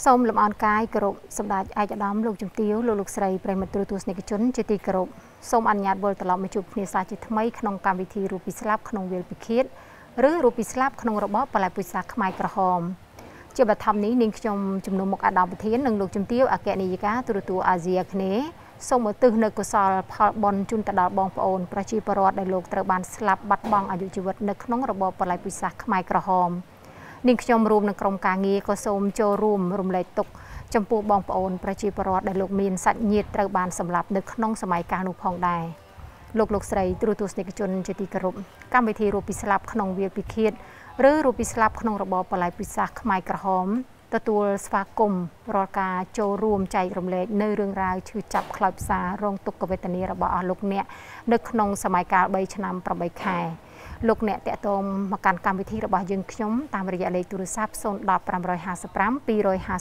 សូមលំអរកាយគោរពសម្ដេចឯកឧត្តមលោកជំទាវលោកស្រីប្រិមត្តទូរទស្សនិកជនជាទីគោរពសូមអនុញ្ញាតវិលត្រឡប់មកជួបគ្នាសាជាថ្មីក្នុងកម្មវិធីរូបពីស្លាប់ក្នុងវាលពិឃាតឬរូបពីស្លាប់ក្នុងរបបបល្ល័ង្កពុសាខ្មែរក្រហមជាបឋមនេះនាងខ្ញុំជំនុំមុខអាដាមប្រធាននិងលោកជំទាវអគ្គនាយិកាទូរទស្សន៍អាស៊ីអាគ្នេយ៍សូមឧទ្ទិសនូវកុសលផលបុណ្យជូនទៅដល់បងប្អូនប្រជាពលរដ្ឋដែលលោកត្រូវបានស្លាប់បាត់បង់អាយុជីវិតនៅក្នុងរបបបល្ល័ង្កពុសាខ្មែរក្រហមនាងខ្ញុំរួមនឹងក្រុមការងារក៏សូមចូលរួមរំលែកទុក្ខចំពោះបងប្អូនប្រជាពលរដ្ឋដែលលោកមានសាច់ញាតិត្រូវបានសម្លាប់នៅក្នុងសម័យកាលនោះផងដែរលោកស្រីទូរទស្សនិកជនជាទីគោរពកម្មវិធីរូបពីស្លាប់ក្នុងវាលពិឃាតឬរូបពីស្លាប់ក្នុងរបបបល្ល័ង្កពុសាខ្មែរក្រហមទទួលស្វាគមន៍រាល់ការចូលរួមចែករំលែកនៅរឿងរ៉ាវឈឺចាប់ខ្លោចផ្សារងទុក្ខវេទនារបស់អស់លោកអ្នកនៅក្នុងសម័យកាល3ឆ្នាំ8ខែលោកអ្នកតាក់ទងមកកាន់កម្មវិធីរបស់យើងខ្ញុំតាមរយៈលេខទូរស័ព្ទ010 555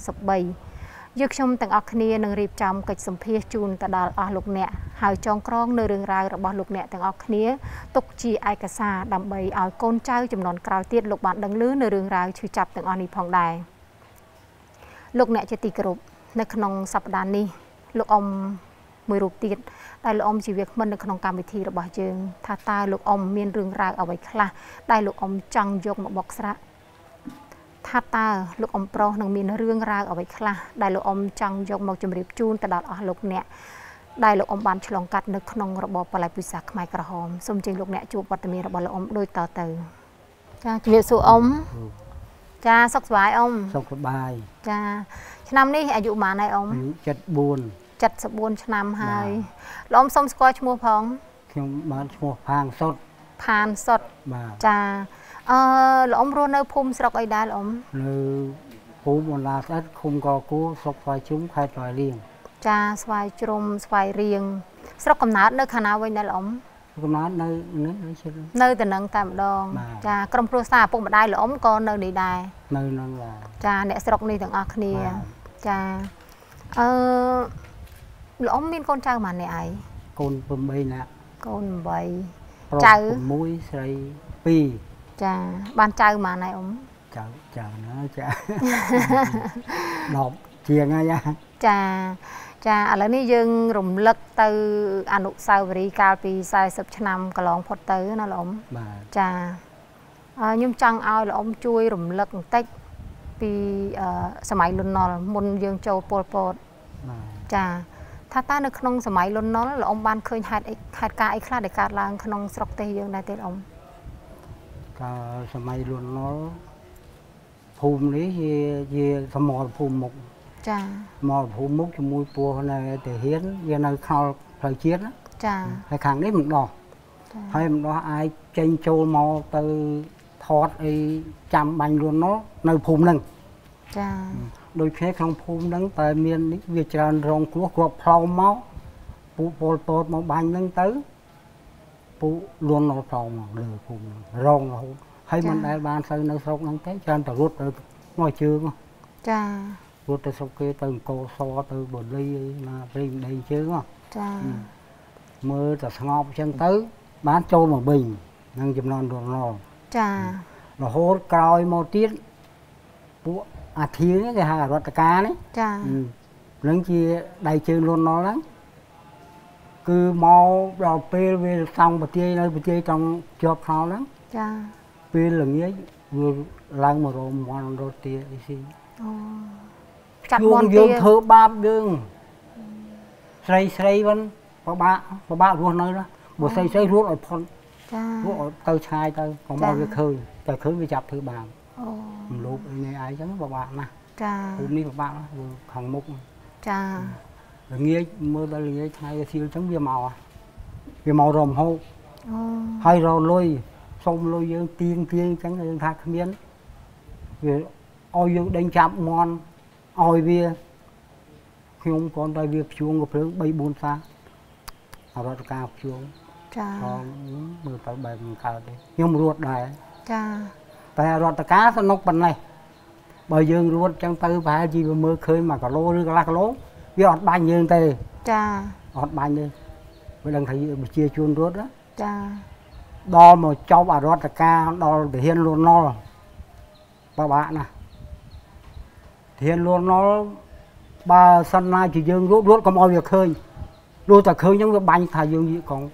253យើងខ្ញុំទាំងអស់គ្នានឹងរៀបចំកិច្ចសម្ភាសជូនទៅដល់អស់លោកអ្នកហើយចងក្រងនៅរឿងរ៉ាវរបស់លោកអ្នកទាំងអស់គ្នាទុកជាឯកសារដើម្បីឲ្យកូនចៅចំនួនក្រោយទៀតលោកបានដឹងឮនៅរឿងរ៉ាវឈឺចាប់ទាំងអស់នេះផងដែរលោកអ្នកជាទីគោរពនៅក្នុងសប្តាហ៍នេះលោកអ៊ំមួយរូបទៀតដែលលោកអ៊ំជាវាគ្មិននៅក្នុងកម្មវិធីរបស់យើងថាតើលោកអ៊ំមានរឿងរ៉ាវអ្វីខ្លះដែលលោកអ៊ំចង់យកមកបកស្រាយថាតើលោកអ៊ំប្រុសនឹងមានរឿងរ៉ាវអ្វីខ្លះដែលលោកអ៊ំចង់យកមកជម្រាបជូនទៅដល់អស់លោកអ្នកដែលលោកអ៊ំបានឆ្លងកាត់នៅក្នុងរបបបល្ល័ង្កពុសាខ្មែរក្រហមសូមជម្រាបលោកអ្នកជួបវត្តមានរបស់លោកអ៊ំដូចតទៅចាជម្រាបសួរអ៊ំចាសុខសប្បាយអ៊ំសុខសប្បាយចាឆ្នាំនេះអាយុប៉ុន្មានហើយអ៊ំ74ឆ្នាំហើយលោកអ៊ំសុំស្គាល់ឈ្មោះផងខ្ញុំបានឈ្មោះផានសុតបាទចាលោកអ៊ំរស់នៅភូមិស្រុកអីដែរលោកអ៊ំនៅភូមិអូឡាស្អិតឃុំកគូស្រុកស្វាយជ្រុំខេត្តស្វាយរៀងចាស្វាយជ្រុំស្វាយរៀងស្រុកកំណើតនៅខាងណាវិញដែរលោកអ៊ំកំណើតនៅទៅនឹងតែម្ដងចាក្រុមគ្រួសារឪពុកម្ដាយលោកអ៊ំក៏នៅនេះដែរនៅនឹងចាអ្នកស្រុកនេះទាំងអស់គ្នាចាលោកអ៊ំមានកូនចៅប៉ុន្មាននាក់ហើយកូន8នាក់កូន8 ចៅ1ស្រី2 ចាបានចៅប៉ុន្មានហើយអ៊ំចៅណាចា10ជាងហើយចាឥឡូវនេះយើងរំលឹកទៅអនុស្សាវរីយ៍កាលពី40ឆ្នាំកន្លងផុតទៅណាលោកអ៊ំចាខ្ញុំចង់ឲ្យលោកអ៊ំជួយរំលឹកបន្តិចពីសម័យលន់នល់មុនយើងចូលពលពតចាថាតើនៅក្នុងសម័យលន់នល់លោកអ៊ំបានឃើញហេតុការណ៍អីខ្លះដែលកើតឡើងក្នុងស្រុកទេសយើងដែរទេអ៊ំកាលសម័យលន់នល់ភូមិនេះជាសមរភូមិមុខចាមកភូមិមុខជាមួយពោះនៅទាហានវានៅខលផ្លូវជាតិចាហើយខាងនេះមិនដោះហើយមិនដោះអាចចេញចូលមកទៅថតអីចាំបាញ់លន់នល់នៅភូមិហ្នឹងចាដូចគ្នាក្នុងភូមិហ្នឹងតែមាននេះវាច្រើនរងគ្រោះគ្រាប់ផ្លោមមកពួកពលពតមកបាញ់ហ្នឹងទៅពួកលន់នល់ផ្លោមមកលើភូមិហ្នឹងរងរហូតហើយមិនដែលបានទៅនៅស្រុកហ្នឹងទេច្រើនតែរត់ទៅមកជើងចារត់ទៅស្រុកគេទៅអង្គរសទៅបលីណាព្រៃម្ដីជើងចាមើលតែស្ងប់អញ្ចឹងទៅបានចូលមកវិញនឹងចំនួនលន់នល់ចារហូតក្រោយមកទៀតពួកអាធានេះគេហៅរដ្ឋការនេះចានឹងជាដៃជើងលន់នល់ហ្នឹងគឺមកដល់ពេលវាសង់ប្រទាយនៅប្រទាយtrongជាប់ខោហ្នឹងចាពេលល្ងាចវាឡើងមករមន់រត់ទាអីស៊ីចាប់មន់យើងធ្វើបាបយើងស្រីវិញពិបាករស់នៅណាបើស្រីរត់ឲ្យផុតចារត់ឲ្យទៅឆ្ងាយទៅកុំឲ្យវាឃើញតែឃើញវាចាប់ធ្វើបាបរំលោភអីនេះឯងចឹងពិបាកណាស់ចាភូមិនេះពិបាកខាងមុខចាល្ងាចមើលដល់ល្ងាចថ្ងៃសៀលចឹងវាមករមហូបហើយរលុយសុំលុយយើងទៀងចឹងយើងថាគ្មានវាឲ្យយើងដេញចាប់មន់ឲ្យវាខ្ញុំគ្រាន់តែវាភ្ជួងក៏ភ្លើង 3-4 សារដ្ឋការភ្ជួងចាមើលទៅបែបមិនកើតទេខ្ញុំរត់ដែរចាតែរដ្ឋការសនុកប៉ុណ្ណេះបើយើងរត់ចឹងទៅប្រហែលជាវាមើលឃើញ1គីឡូឬកន្លះគីឡូវាអត់បាញ់យើងទេចាអត់បាញ់ទេវាដឹងថាប្រជាជនរត់ណាចាដល់មកចប់អរដ្ឋការដល់ទាហានលន់នល់ពិបាកណាស់ thiền luôn nó ba sân nay chỉ dương rút có mọi việc khơi đôi ta khơi những cái bánh thà dương gì còn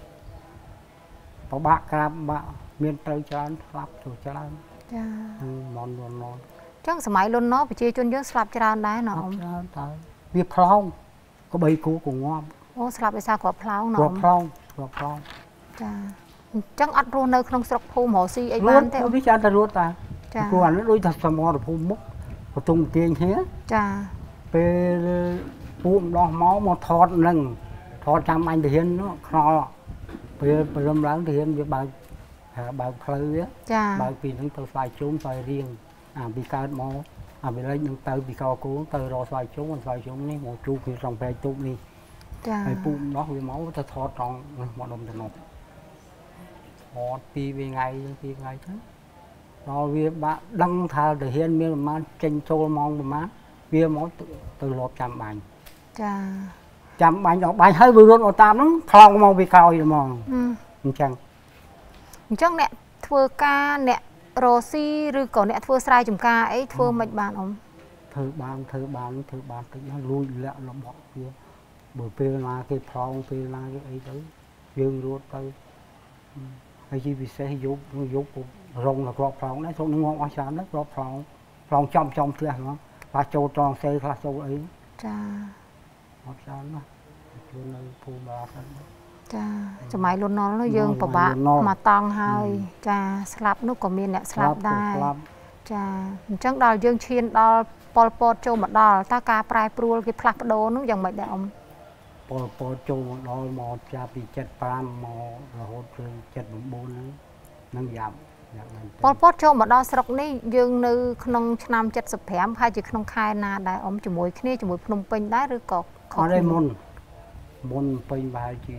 có bạc cam bạc miền tây chán lắp rồi chán món luôn nó chắc sớm mai luôn nó bị chia chôn dương slap chán đấy nó việc phong có bầy cú của ngon ô slapไปซาขวบพลาวเนาะขวบพลาวจ้าจังอัดรูในក្នុងស្រុកភូមិហោស៊ីអីរួបានតទេវិចារតែរួតតាចាព្រោះអានេះដូចថាសមរភូមិមុខបតុងទាញគ្នាចាពេលពូម្ដោះមកថតនឹងថតចាំបាញ់ទាហានខ្នល់ពេលព្រមឡើងទាហានវាបើកផ្លូវវាចាបើកពីហ្នឹងទៅស្វាយជុំស្វាយរៀងអាពីកើតមកអាពីលេងនឹងទៅពីកោគូទៅរកស្វាយជុំនេះមកជួបគ្នាtrongពេលទូកនេះចាហើយពូម្ដោះវាមកទៅថតត្រង់មកដុំទៅនោះថតពីថ្ងៃទៅដល់វាបាក់ដឹងថាទាហានមានប្រមាណចេញចូលម៉ោងប្រមាណវាមកទៅលបចាំបាញ់ចាចាំបាញ់ដល់បាញ់ហើយវារត់មកតាមហ្នឹងថងមកពីក្រោយហ្មងអញ្ចឹងអ្នកធ្វើការអ្នករស់ស៊ីឬក៏អ្នកធ្វើស្រែចម្ការអីធ្វើមិនបានអ៊ំធ្វើបានតិចណាលួចលាក់របស់វាបើពេលណាគេផ្លោងពេលណាគេអីទៅយើងរត់ទៅហើយជាពិសេសយប់រងក្របផ្លោងដែរចូលនឹងងំអស់ច្រើនដែរក្របផ្លោងចំផ្ទះហ្មងខ្លះចូលត្រង់សេខ្លះចូលអីចាអត់ច្រើនណាស់ជួយនៅភូមិបាសិនចាសម័យលន់នល់នោះយើងពិបាកមកតង់ហើយចាស្លាប់នោះក៏មានអ្នកស្លាប់ដែរចាអញ្ចឹងដល់យើងឈានដល់ប៉ុលពតចូលមកដល់តើការប្រែប្រួលគេផ្លាស់ប្ដូរនោះយ៉ាងម៉េចដែរអ៊ំប៉ុលពតចូលមកដល់មកចាប់ពី75មករហូតถึง79ហ្នឹងយ៉ាប់ប៉ុលពតចូលមកដល់ស្រុកនេះយើងនៅក្នុងឆ្នាំ75ហើយជាក្នុងខែណាដែរអ៊ំជាមួយគ្នាជាមួយភ្នំពេញដែរឬក៏ខុសទេមុនពេញប្រហែលជា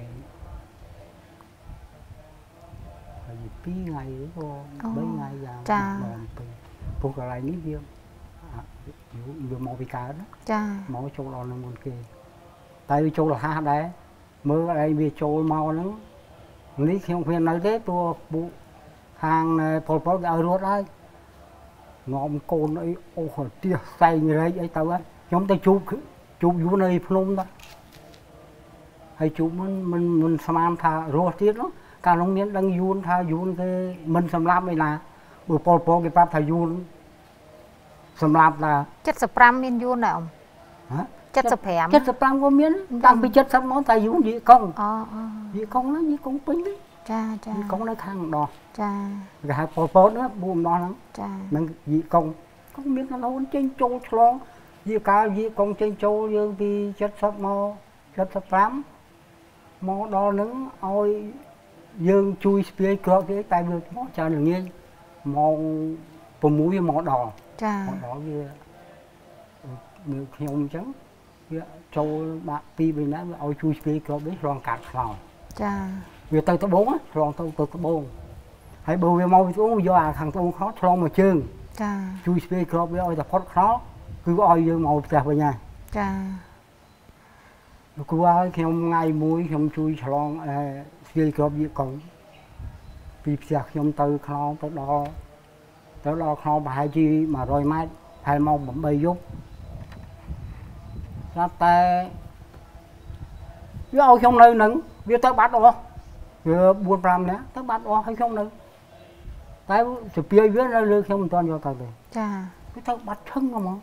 2ថ្ងៃឬ3ថ្ងៃយ៉ាងដល់ពេញព្រោះកន្លែងនេះវាមកពីកើតចាមកចូលដល់នឹងមុនគេតែវាចូលរហ័សដែរមើលឯងវាចូលមកហ្នឹងនេះខ្ញុំគ្មាននៅទេព្រោះពូខាងប៉ុលពតគេឲ្យរត់ហើយងំកូនអីអូសទៀសសែងរែកអីទៅខ្ញុំទៅជួបយូរនៅភ្នំដែរហើយជួបមិនស្មានថារស់ទៀតនោះកាលនោះមានដឹងយួនថាយួនគេមិនសម្លាប់ឯណាបើប៉ុលពតគេប្រាប់ថាយួនសម្រាប់ថា 75មានយួនដែរអ៊ំ75 ក៏មានតាំងពី70មកតែយួនយីកុងយីកុងហ្នឹងយីកុងពេញនេះចាយីកុងនៅខាងម្ដោះចាគេហៅប៉ុលពតណាប៊ូម្ដោះហ្នឹងចានឹងយីកុងក៏មានឡូនចេញចូលឆ្លងយីកាលយីកុងចេញចូលយើងពី70មក75មកដល់ហ្នឹងឲ្យយើងជួយស្ពាយក្រកគេតែវាមកច្រើនល្ងាចម៉ោង6វាមកដល់ចាមកដល់វាមើលខ្ញុំអញ្ចឹងវាចូលបាក់ពី3ណាវាឲ្យជួយស្ពាយក្រកនេះឆ្លងកាត់ខ្លោចាវាទៅត្បូងឆ្លងទៅត្បូងហើយបើវាមកពីត្បូងយកអាខាងត្បូងខ្លោឆ្លងមកជើងចាជួយស្ពាយក្រកវាឲ្យតែផុតខ្លោគឺឲ្យយើងមកផ្ទះវិញហើយចាលោកគ្រូឲ្យខ្ញុំថ្ងៃមួយខ្ញុំជួយឆ្លងស្ពាយក្រកវាកុងពីផ្ទះខ្ញុំទៅខ្លោទៅដល់ខ្លោប្រហែលជា100ម៉ែត្រហើយម៉ោង8យប់ស្រាប់តែវាឲ្យខ្ញុំនៅនឹងវាទៅបាត់អស់វា4 5នាក់ទៅបាត់អស់ឲ្យខ្ញុំនៅតែស្ពាយវានៅលើខ្ញុំមិនទាន់យកទៅទេចាវាទៅបាត់ឈឹងហ្មង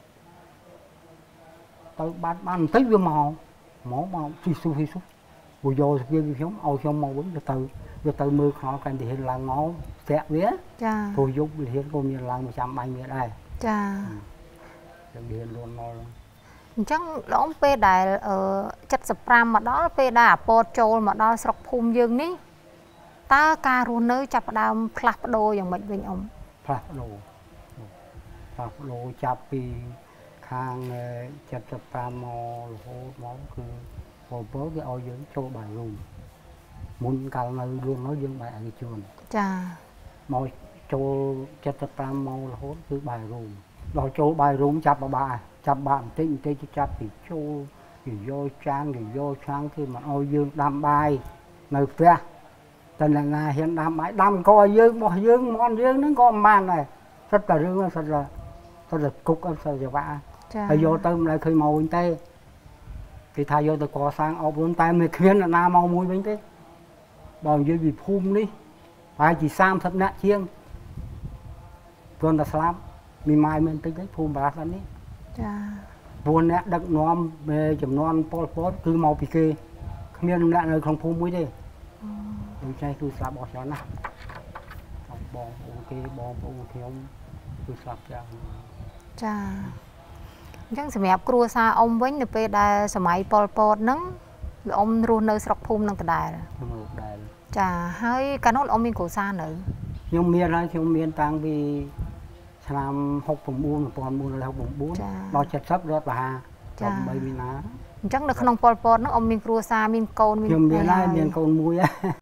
ទៅបាត់បានបន្តិចវាមកស៊ីស៊ូពួកយកស្ពាយខ្ញុំឲ្យខ្ញុំមកវិញវាទៅមើលខ្នល់កាន់តែហ៊ានឡើងមកស្ទាក់វាចាព្រោះយប់វាហ៊ានក៏មានឡើងមកចាំបាញ់វាដែរចាចឹងហ៊ានលួនមកអញ្ចឹងលោកអ៊ំពេលដែល75មកដល់ពេលដែលអាពតចូលមកដល់ស្រុកភូមិយើងនេះតើការរស់នៅចាប់ផ្ដើមផ្លាស់ប្ដូរយ៉ាងម៉េចវិញអ៊ំផ្លាស់ប្ដូរចាប់ពីខាង75មករហូតមកគឺប៉ុលពតគេឲ្យយើងចូលបាយរូមមុនកាលនៅរួមនោះយើងបាយឯកជនចាមកចូល75មករហូតគឺបាយរូមដល់ចូលបាយរូមចាប់បាក់បន្តិចចាប់ពីចូលគេយកចានគេយកឆ្នាំងគឺមកឲ្យយើងដាំបាយនៅផ្ទះតែអ្នកណាហ៊ានដាំបាយដាំក៏ឲ្យយើងមកយើងមន់យើងហ្នឹងក៏មិនបានដែរសិតតែរឿងសិតតែគុកអត់សិតតែវ៉ាហើយយកទៅមិនដែលឃើញមកវិញទេគេថាយកទៅកសាងអប់រំតែមិនគ្មានអ្នកណាមកមួយវិញទេបើនិយាយពីភូមិនេះប្រហែលជា30នាក់ជាងគ្រាន់តែស្លាប់មីម៉ាយមែនតិចទេភូមិបារាសនេះចា4នាក់ដឹកនាំចំនួនពលពតគឺមកពីគេគ្មានអ្នកនៅក្នុងភូមិមួយទេដូច្នេះគឺស្លាប់អស់ច្រើនណាស់បងប្អូនគេបងប្អូនខ្ញុំគឺស្លាប់យ៉ាងចាអញ្ចឹងសម្រាប់គ្រួសារអ៊ំវិញនៅពេលដែលសម័យប៉ុលពតហ្នឹងលោកអ៊ំរស់នៅស្រុកភូមិនឹងដដែលចាហើយកាលនោះលោកអ៊ំមានគ្រួសារនៅខ្ញុំមានហើយខ្ញុំមានតាំងពីឆ្នាំ69 1969ដល់70រត់បហា13មីនាអញ្ចឹងនៅក្នុងប៉ុលពតហ្នឹងអ៊ំមានគ្រួសារមានកូនមានខ្ញុំមានហើយមានកូនមួយ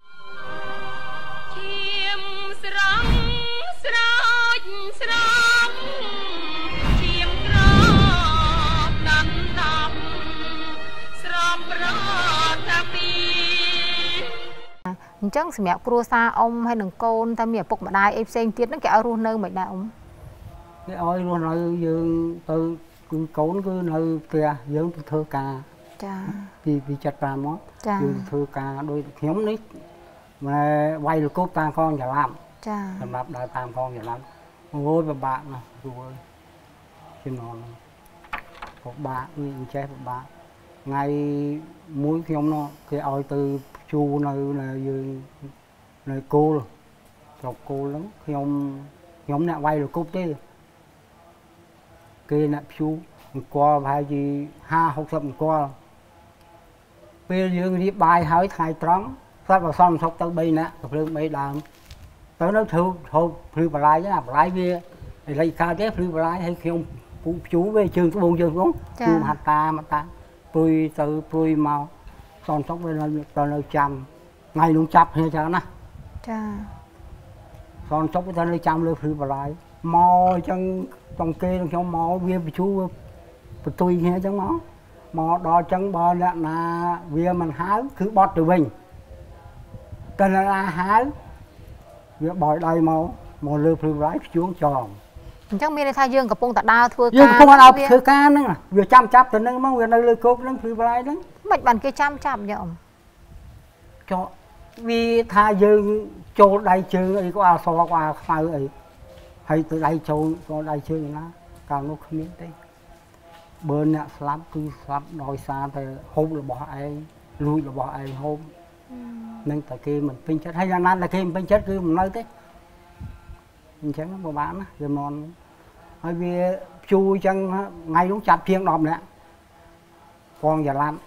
អញ្ចឹងសម្រាប់គ្រួសារអ៊ំហើយនឹងកូនតែមានឪពុកម្ដាយអីផ្សេងទៀតហ្នឹងគេឲ្យរស់នៅមិនដែរអ៊ំគេឲ្យរស់នៅយើងទៅគឺកូនគឺនៅផ្ទះយើងទៅធ្វើការចាពី75មកយើងធ្វើការដោយខ្ញុំនេះម៉ែវាយលកូបតាមកងច្រឡំចាសម្រាប់ដើរតាមកងច្រឡំអូយពិបាកណាស់យូរជំនាន់ពិបាកវាអញ្ចេះពិបាកថ្ងៃមួយខ្ញុំនោះគេឲ្យទៅជួនៅយើងនៅគោលស្រុកគោលហ្នឹងខ្ញុំអ្នកវាយលកុបទេគេអ្នកភូអង្គប្រហែលជា50-60អង្គពេលយើងរៀបបាយហើយថ្ងៃត្រង់ស្រាប់បើសំសុកទៅ3នាក់ទៅភ្លើង3ដើមទៅនៅធ្វើភ្លឺបលាយណាបលាយវារៃកើតទេភ្លឺបលាយហើយខ្ញុំពូភូវាជើងត្បូងជើងត្បូងជើងហាត់តាមកតាព្រួយទៅព្រួយមកសំសុកវានៅចាំថ្ងៃនោះចាប់គ្នាច្រើនណាចាសំសុកវានៅចាំលើភ្លឺបលាយមកអញ្ចឹងចង់គេនឹងខ្ញុំមកវាបញ្ជូបន្ទុយគ្នាអញ្ចឹងមកដល់អញ្ចឹងបើអ្នកណាវាមិនហៅគឺបត់ទៅវិញតែអ្នកណាហៅវាបោយដៃមកលើភ្លឺបលាយភ្ជួងចងអញ្ចឹងមានន័យថាយើងកំពុងតែដើរធ្វើការយើងកំពុងដើរធ្វើការហ្នឹងវាចាំចាប់ទៅហ្នឹងមកវានៅលើគោកហ្នឹងភ្លឺបលាយហ្នឹងមិនបានគេចាំចាប់យកអ៊ំចុះវាថាយើងចូលដៃជើងអីក៏អាសក៏អាខ្មៅអីហើយទៅដៃចូលដៃជើងណាកាលនោះគ្មានទេបើអ្នកស្លាប់គឺស្លាប់ដោយសារតែហូបរបស់ឯងលួចរបស់ឯងហូបនឹងតែគេមិនពេញចិត្តហើយយ៉ាងណាតែគេមិនពេញចិត្តគឺមិននៅទេអញ្ចឹងបើបានណាវាមន់ហើយវាជួអញ្ចឹងថ្ងៃនោះចាប់ជាង10នាក់កងយ៉ាឡាំ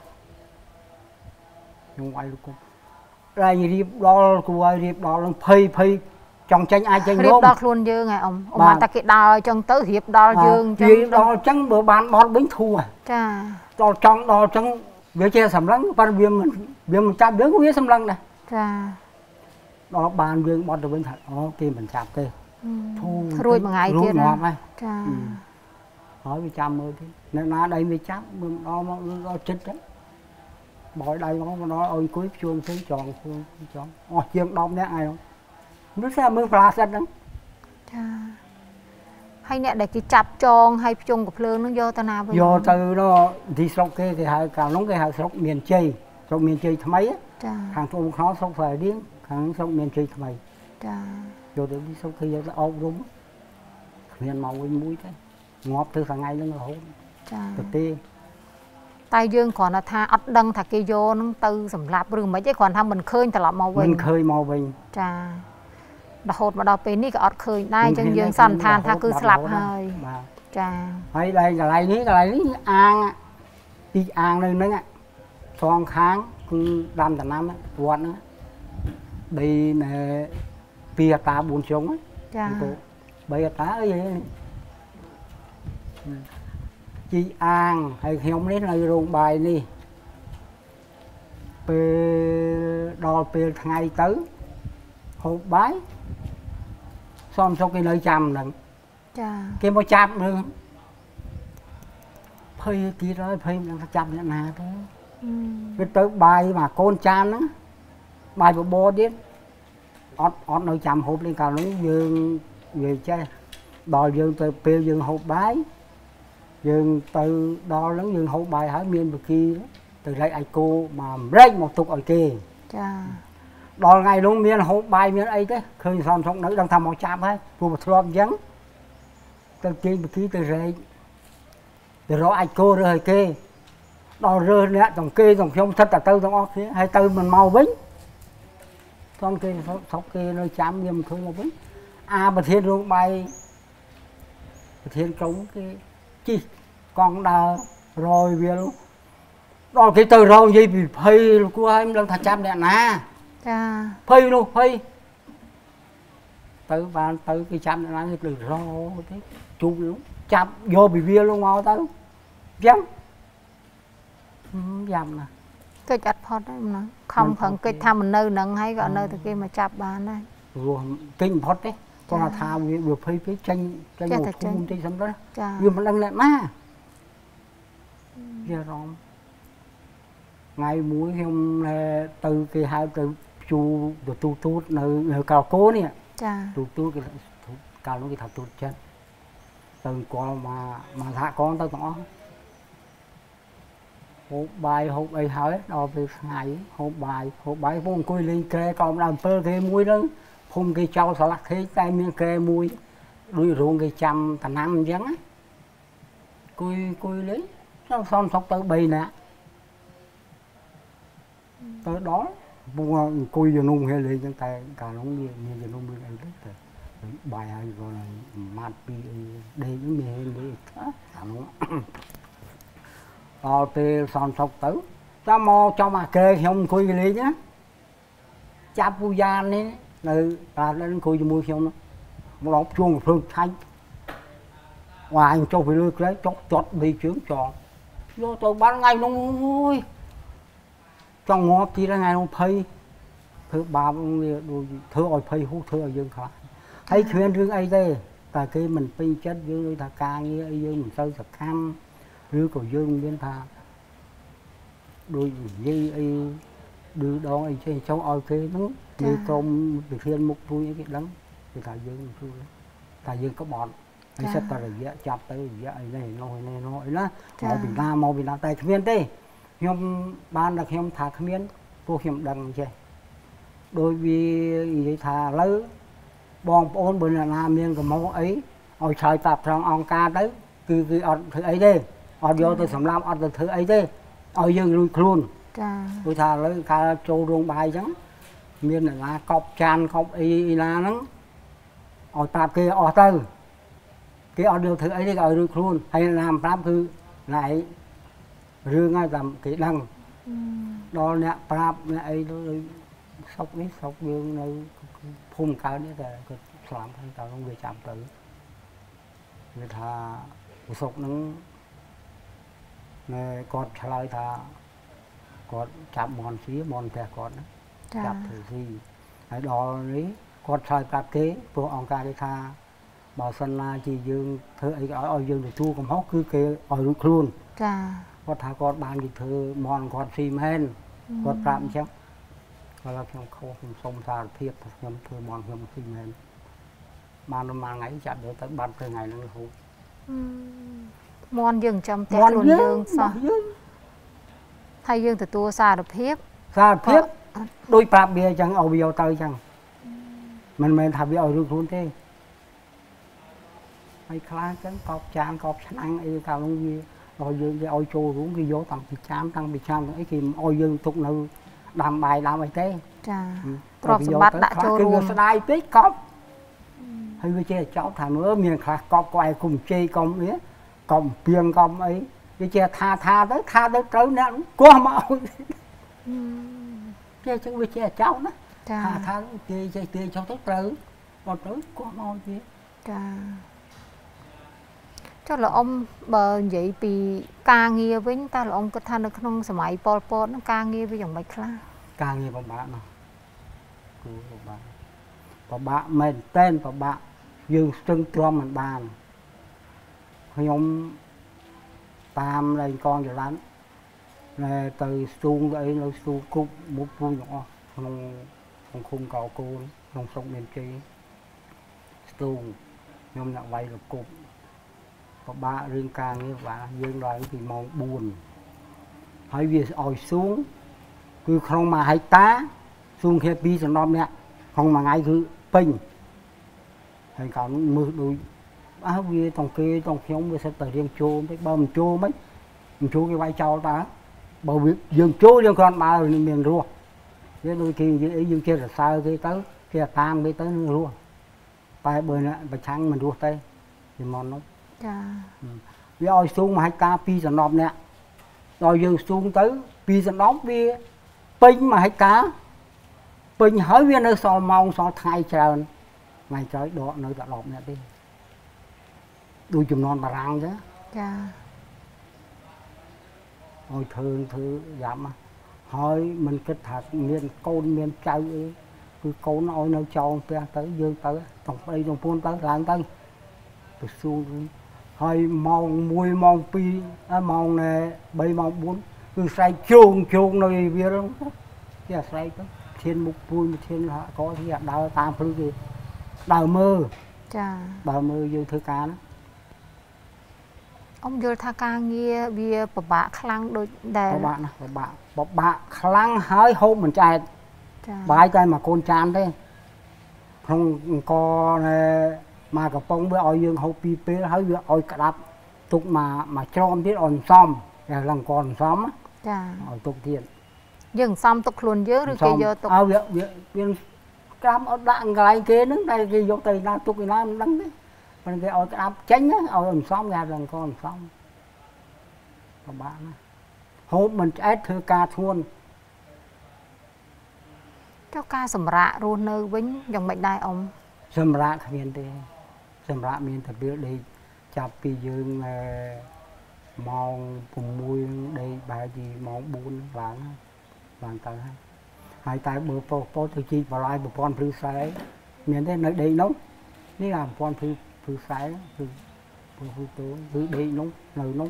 ខ្ញុំវាយលោកគុំតែរៀបដល់គួរឲ្យរៀបដល់នឹងភ័យចង់ចេញអាចចេញរៀបដល់ខ្លួនយើងហ៎អ៊ំបានតែគេដើរអញ្ចឹងទៅរៀបដល់យើងអញ្ចឹងដល់អញ្ចឹងបើបានបត់វិញធូរចាដល់ចង់ដល់អញ្ចឹងវាជាសម្លឹងប៉ុន្តែវាមិនចាប់យើងវាសម្លឹងដែរចាដល់បានយើងបត់ទៅវិញថាអូគេមិនចាប់ទេធូររួចមួយថ្ងៃទៀតណាចាហើយវាចាំមើលទេអ្នកណាដៃវាចាប់មើលដល់មកដល់ចិត្តទៅបោយដៃមកដល់ឲ្យអង្គុយជួងផ្សេងចងខ្លួនចងអស់ជាង10នាក់ហើយនោះស្អាមើលផ្លាសិតហ្នឹងចាហើយអ្នកដែលគេចាប់ចងហើយភ្ជុងកភ្លើងហ្នឹងយកទៅណាវិញយកទៅដល់ទីស្រុកគេហៅកាលនោះគេហៅស្រុកមានជ័យស្រុកមានជ័យថ្មីចាខាងត្បូងខ្នោស្រុកស្វាយរៀងខាងស្រុកមានជ័យថ្មីចាយកទៅទីស្រុកគេយកទៅអប់រំគ្មានមកវិញមួយទេងាប់ទៅថ្ងៃហ្នឹងរហូតចាទៅទេតែយើងគ្រាន់តែថាអត់ដឹងថាគេយកហ្នឹងទៅសម្លាប់ឬមិនទេគ្រាន់ថាមិនឃើញត្រឡប់មកវិញមិនឃើញមកវិញចារហូតមកដល់ពេលនេះក៏អត់ឃើញដែរអញ្ចឹងយើងសន្និដ្ឋានថាគឺស្លាប់ហើយចាហើយដល់កន្លែងនេះអាងទីអាងនៅហ្នឹងសងខាងគឺដាំដំណាំវត្តហ្នឹងដីណែ2ហិកតា4ជ្រុងចា 3ហិកតាអីជីអាងហើយខ្ញុំនេះនៅរោងបាយនេះពេលដល់ពេលថ្ងៃទៅហូបបាយសំសុកគេនៅចាំហ្នឹងចាគេមកចាប់នឹងភ័យទៀតហើយភ័យនឹងចាប់អ្នកណាទៅវាទៅបាយមកកូនចានហ្នឹងបាយបបរទៀតអត់នៅចាំហូបលេងកាលនោះយើងនិយាយចេះដល់យើងទៅពេលយើងហូបបាយ dương từ đó lớn dương hậu bài hỏi miền bờ kia từ đây ai cô mà rách một tục ở kia đó ngày luôn miền hậu bài miền ấy thế khơi son sống nữ đang thầm một chạm hết cô một lom vắng từ kia bờ kia từ đây từ đó ai cô rồi kia đó rơi nè dòng kia dòng không thật là tư dòng óc kia hay tư mình màu bính con kia sóc kia nơi chạm nghiêm thôi màu bính bờ thiên luôn bay bờ thiên trống cái chi con đào rồi về luôn đó cái từ rồi gì bị phây của em lần thật chạm đèn nè phây luôn phây tới bàn tới cái chạm đèn nè từ rồi cái chụp luôn chạm vô bị bia luôn mau tới dám dám nè cái chặt phật đấy mà không phần cái tham mình nơi nâng hay gọi nơi từ kia mà chặt bàn đấy rồi kinh phật đấy con là thà vừa phây cái tranh một thun trên sân đó vừa mà lần lại má giờ rồi ngày mũi hôm từ cái hai từ chu được tu nơi cào cố nè tu cái cào nó cái thật tu chân từ qua mà thả con tới đó hộp bài hộp ấy hỏi đo về ngày hộp bài phong cùi lên kê còn làm phơ kê muối đó phong cái trâu sả lắc thế tay miếng kê muối đuôi ruộng cái chăm tầm năm vẫn á cùi lấy nó son sọc tới bì nè tới đó buông cùi giờ nung hay lên chân tay cả nó như giờ nung bên ấy đấy bài hay gọi là mát bị đây những miền đấy cả nó tê son sọc tới cho mò cho mà kê không cùi lấy nhá cha pu gian đấy nơi ta lên cùi cho mua không nó lót chuông phương thanh ngoài anh cho phải lưỡi đấy chót đi chướng tròn vô tôi ban ngày nó ôi trong ngõ kia là ngày nó phây thứ ba thứ ỏi phây hút thứ ở dương khá thấy chuyện riêng ấy đây tại cái mình pin chất dương ta ca như ấy dương mình sâu thật khăm rứa của dương bên ta đôi dây ấy đưa đó ấy trên trong ỏi cái nó như công từ thiên mục vui cái đắng thì tại dương vui tại dương có bọn anh sẽ ta rồi chặt tới vậy này nói đó màu Việt Nam tại Khmer đây nhom ban đặc nhom thà Khmer cô nhom đằng chơi đôi vì vậy thà lấy bong ôn bên là nam miên của máu ấy ôi trời tập trong ông ca đấy cứ thứ ấy đi vô từ sầm lam từ thứ ấy đi dương luôn tôi thà lấy ca châu rong bài trắng miên là cọp chan cọp y là nó tập kia tư cái điều thứ ấy đi gọi được luôn hay làm pháp thư lại rương ngay tầm cái đằng đó nè pháp này sốc biết sốc dương nơi phun cao đấy là làm thay tao không về chạm tử người ta sốc nó này còn trả lời ta còn chạm mòn xí mòn kẻ còn chạm thử gì cái đó đấy còn sai pháp kế của ông ca cái tha bảo sân là chỉ dương thơ ấy ở dương để thu còn hóc cứ kê ở được luôn có thà con bàn thì thơ mòn con phim hen con tạm chắc và là trong khâu sông xa thiệt nhầm thơ mòn nhầm phim hen mà ngày chạm được tới ban từ ngày nó hụt mòn dương trong tết luôn dương sao thay dương từ tua xa được thiếp đôi bạc bia chẳng ở bia tới chẳng mình thà bia ở được luôn thế hay khá chẳng cọp chan cọp ăn ấy cao nó gì rồi dương cái ôi trâu cũng cái vô tăng bị cham ấy thì ôi dương tục nữ làm bài làm ấy thế rồi sập bát đã trâu luôn cái đai tết cọp hay với che cháu thằng nữa miền khác cọp quay cùng chơi con ấy còn piêng con ấy cái che tha tới tới nè có mà che chứ với che cháu đó tha chơi cháu tới tới còn tới có mò gì cho là ông bờ vậy vì ca nghe với ta là ông có than được không sớm ấy Pol Pot nó ca nghe với dòng bạch khla ca nghe bằng bạn nào và bạn mình tên và bạn dương trưng trom mình bàn khi ông tam lên con rồi lắm này từ xuông ấy nó xuông cục một vui nhỏ không khung cầu cô không sông miền chi xuông nhom nặng vay được cục ba riêng càng như vậy dương đoàn thì màu buồn hỏi vì ỏi xuống cứ không mà hay tá xuống kia pi cho nó nè không mà ngay cứ pin hay còn mưa đôi áo vì trong kia trong nhóm với sẽ tới riêng chô mấy bơm chô mấy chô cái vai trâu ta bầu việc dương chô dương con ba rồi miền rùa cái đôi khi dương kia là sao cái tới kia tan mới tới rùa tay bơi nè bạch trắng mình rùa tay thì mòn nó vì ỏi xuống mà hay ta pi cho nó nè rồi dương xuống tới pi cho nó vì pin mà hay cá pin hỏi viên nơi so mong so thay trơn ngày trời đó nơi đã lọp nè đi đôi chùm non bà răng chứ hồi thường thứ giảm hỏi mình kết thật miền côn miền châu cứ côn ôi nơi châu tới dương tới tổng đây trong phun tới làng tới từ xuống hỏi mong mùi mong pi mong này bay mong bốn cứ say chuông chuông nơi bia đó cái say tới thiên mục vui thiên họ có thì đào tam thứ gì đào mơ đào mơ vô thư cá đó ông vô tha ca nghe bia bạ khăng đôi đè bạ khăng hơi hôm mình chạy bãi tay mà con chan thế không có mà cả phong với oi dương hậu pi pê hơi vừa oi cả đập tục mà tròn biết ổn xong là lần còn xóm á oi tục thiện dừng xong tục luôn dữ rồi kia vô tục việc cam ở đạn cái kia đứng đây cái vô tay na tục cái nam đắng đấy mình cái oi cam tránh á oi ổn xong ra lần còn xong các bạn hôm mình ép thưa ca thuôn cho ca sầm rạ luôn nơi vĩnh dòng mệnh đại ông sầm rạ miền tây sầm rạ miền thật biết đi chập pi dương mong cùng mui đây bài gì mong buôn vàng tờ hai tay bờ po từ chi vào lại bờ pon phư sái miền tây nơi đây nóngนี่là pon phư sái phư đây nóng nơi nóng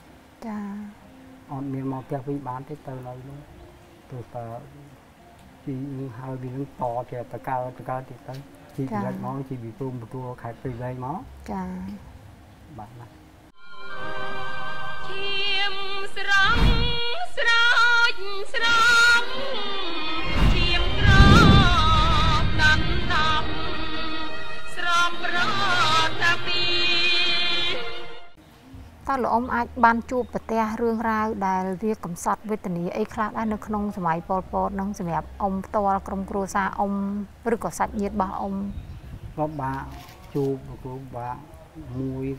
on miền mong tiêu vi bán tới tờ nơi nóng từ tờ chỉ hai bị nó to kìa tờ cao thì tới chỉ bị nó chỉ bị tôm một tua khai từ đây nó bạn này ta là ông ai ban chụp bật te rương ra đài việc cầm sọt với tình ý ấy khác đã được không sớm ai Pol Pot nông sớm đẹp ông to trong cua xa ông rất có sạch nhiệt bà ông có bà chụp của bà mùi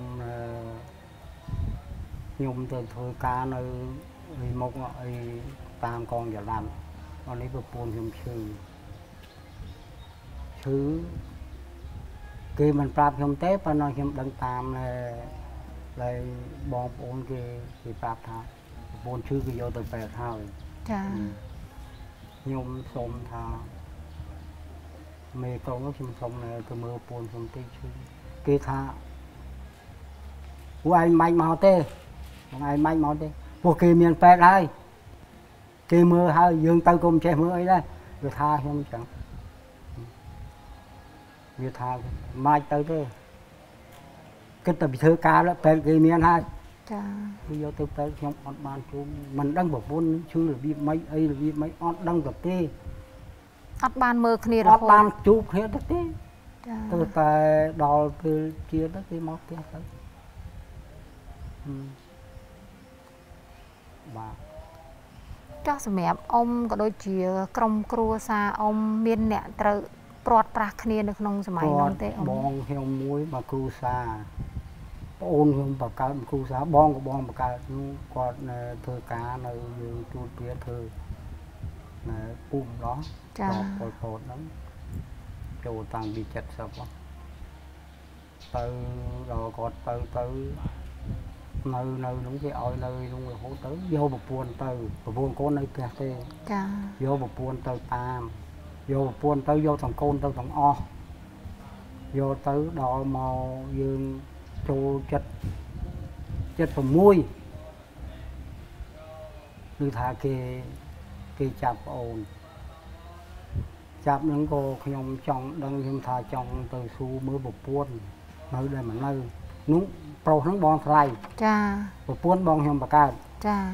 nhung từ thôi cá nơi một tam con giờ làm con ấy bơm phun nhung chứ khi mình prap nhung tép nó nhung đăng tam lại bom ôn cái prap thà bồn chứ cái vô từ bè thao nhung xôm thà mê câu nó chim xôm này từ mưa phun xôm tê chứ cái thà của anh mạnh màu tê ai mạnh màu tê của kỳ miền bè đây kỳ mưa hay dương tây cùng che mưa ấy đây rồi tha không chẳng việc tha mai tới thế cái tập thơ ca đó bè kỳ miền hai bây giờ tôi tới trong on ban chú mình đang bảo vốn chưa là bị mấy ấy là bị mấy on đang tập tê ắt ban mơ kia rồi on ban chụp hết đó tê từ tại đò từ chia đó cái móc tê tới cho sớm đẹp ông có đôi chia trong cua xa ông miên nẹt từ prọt prạc kia được nông sớm mai nông tê ông bong heo muối mà cua xa ôn hương bạc cá cua xa bong của bong bạc cá còn thưa cá nơi chuột phía thưa bùm đó phột lắm chỗ tăng bị chặt sập từ rồi còn từ nơi đúng cái oi nơi đúng rồi hố tới vô một buồn có nơi kia tê vô một buồn từ tam vô một buồn tới vô thằng côn tới thằng o vô tới đỏ màu dương trô chất phần muôi như thà cái chạp ồn chạp những cô nhom trong đang nhom thà trong từ su mới một buồn nơi đây mà nơi núng pro núng bong thay cha và buôn bong nhom bạc cao cha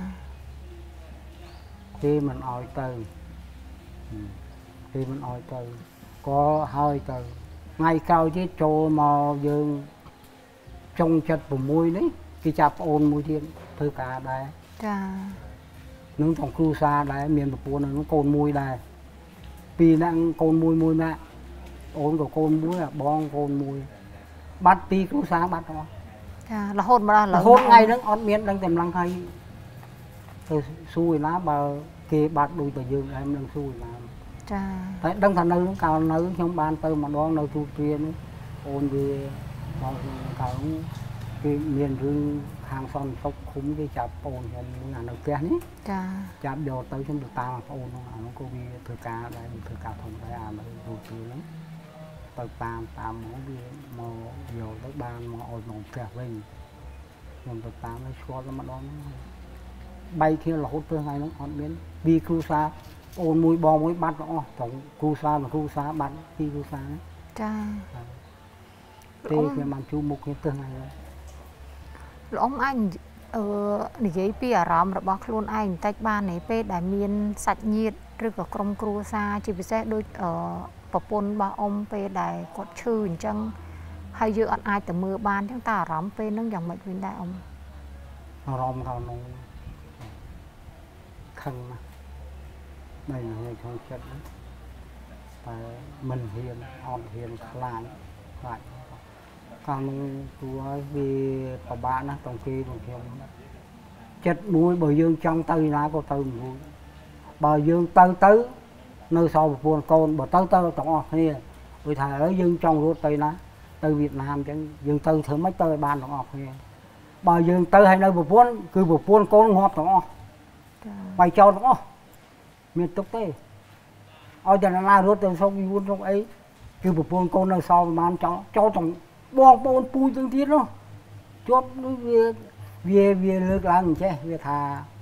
khi mình oi từ khi mình oi từ có hơi từ ngay cao chứ trâu mò dương trong chật của môi đấy khi chạp ôn môi thiên thư cả đây cha nướng trong cru sa đấy miền bạc buôn nó côn môi đây vì đang côn môi mẹ ôn của côn môi là bong côn môi bắt pi cru sa bắt nó cha là hôn mà là hôn ngay đó on miến đang tìm lăng hay từ xuôi lá bờ kia bắt đuôi từ dương em đang xuôi làm tại đang thành nơi cao nơi trong ban từ mà đoan nơi tu tiên ôn về cao cái miền rừng hàng son sốc khúng cái chạp ôn hiện là nơi kia nhé chạp vô tới trong được ta ôn nó có vì thời ca đây thời ca thông đây à nó tu tiên lắm tới tam mỏ vì mò vô tới ban mò ôn mò kẹt lên nhưng tới tam nó xóa ra mà đó bay kia là hốt tương hay nó on biến vì cru sa ôn mũi bò mũi bắt nó tổng cru sa là cru sa bắt vì cru sa thế thì làm chú mục cái tương này ông anh để giấy pi ở rامរបស់ខ្លួនឯងបន្តិចបានទេពេលដែលមានសាច់ញាតិឬក៏ក្រុមគ្រួសារជាពិសេសដូចប្រពន្ធរបស់អ៊ំពេលដែលគាត់ឈឺអញ្ចឹងហើយយើងអត់អាចទៅមើលបានអញ្ចឹងតើអារម្មណ៍ពេលហ្នឹងយ៉ាងម៉េចវិញដែរអ៊ំអារម្មណ៍ក្នុងខឹងណាស់đây là người trongចិត្តតែមិនហ៊ានអត់ហ៊ានខ្លាចខាងគួរឲ្យវាពិបាកណាស់តង់គេរបស់ខ្ញុំចិត្តមួយបើយើងចង់ទៅណាក៏ទៅមួយបើយើងទៅនៅសល់ប្រពន្ធកូនបើទៅទាំងអស់គ្នាដូចថាឥឡូវយើងចង់រត់ទៅណាទៅវៀតណាមអញ្ចឹងយើងទៅធ្វើម៉េចទៅឲ្យបានទាំងអស់គ្នាបើយើងទៅឲ្យនៅប្រពន្ធគឺប្រពន្ធកូនងាប់ទាំងអស់បាយចោលទាំងអស់មានទុកទេឲ្យតែណារត់ទៅសុកយួនសុកអីគឺប្រពន្ធកូននៅសល់ប្រហែលចោលទាំងបងប្អូនពូជទាំងទៀតនោះជាប់នោះវាលើកឡើងអញ្ចេះវាថា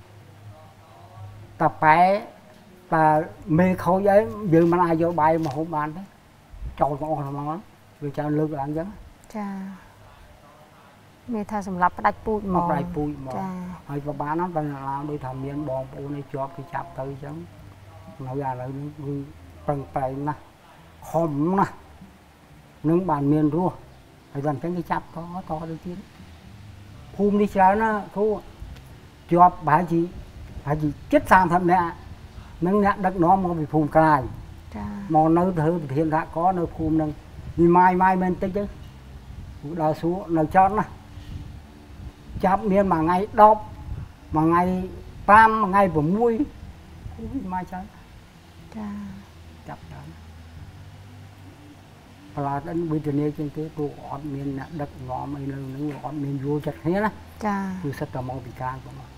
តាប៉ែតាមេខូចអីយើងមិនអាចយកបាយមកហូបបានទេចោលទាំងអស់ហ្មងវាចាំលើកឡើងអញ្ចឹងចាមេថាសម្រាប់ផ្ដាច់ពូជមកផ្ដាច់ពូជមកហើយក៏បានហ្នឹងតែឡើងដូចថាមានបងប្អូនឯជាប់គេចាប់ទៅអញ្ចឹងនៅឥឡូវនេះគឺប្រឹងប្រែងណាស់ខំណាស់នឹងបានមានរស់ហើយដល់អញ្ចឹងគេចាប់តដូចទៀតភូមិនេះច្រើនណាគ្រូជាប់ប្រហែលជាជិត30នាក់នឹងអ្នកដឹកនាំមកពីភូមិក្រៅមកនៅធ្វើប្រធានសហគមន៍នៅភូមិនឹងនេះម៉ាយមែនតិចទៅដល់សួរនៅចោតណាចាប់មានមួយថ្ងៃ10មួយថ្ងៃ5មួយថ្ងៃ6ម៉ាយច្រើនចាប់ច្រើនប្រឡាត់វិទ្យាជាងគេព្រោះអត់មានអ្នកដឹកនាំអីនៅនឹងអត់មានយល់ចិត្តគ្នាណាគឺសិតតែមកពីការប៉ុណ្ណោះ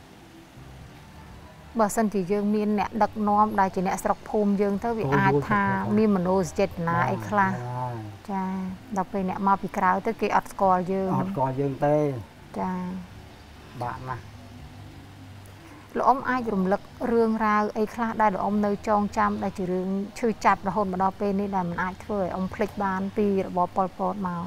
បើសិនជាយើងមានអ្នកដឹកនាំដែលជាអ្នកស្រុកភូមិយើងទៅវាអាចថាមានមនោសញ្ចេតនាអីខ្លះចាដល់ពេលអ្នកមកពីក្រៅទៅគេអត់ស្គាល់យើងទេចាបាក់ណាស់លោកអ៊ំអាចរំលឹករឿងរ៉ាវអីខ្លះដែលលោកអ៊ំនៅចងចាំដែលជារឿងឈឺចាប់រហូតមកដល់ពេលនេះដែលមិនអាចធ្វើឲ្យអ៊ំភ្លេចបានពីរបបប៉ុលពតមក